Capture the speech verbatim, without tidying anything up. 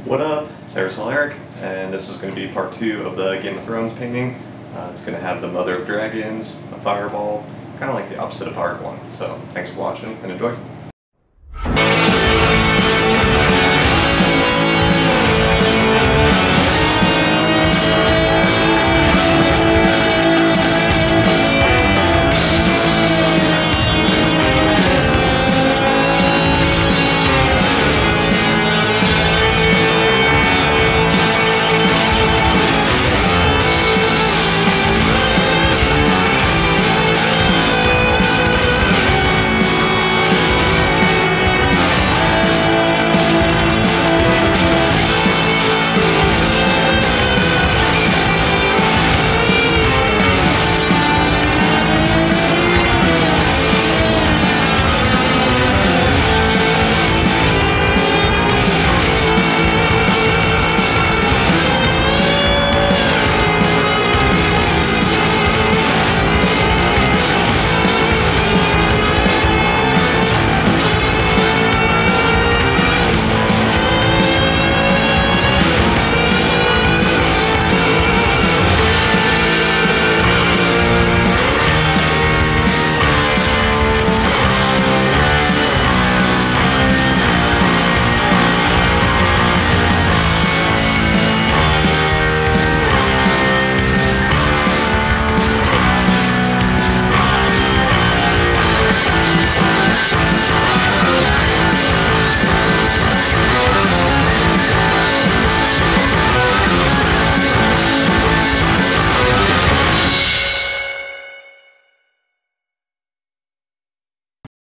What up? It's Aerosol Eric, and this is going to be part two of the Game of Thrones painting. Uh, it's going to have the Mother of Dragons, a fireball, kind of like the opposite of part one. So thanks for watching and enjoy.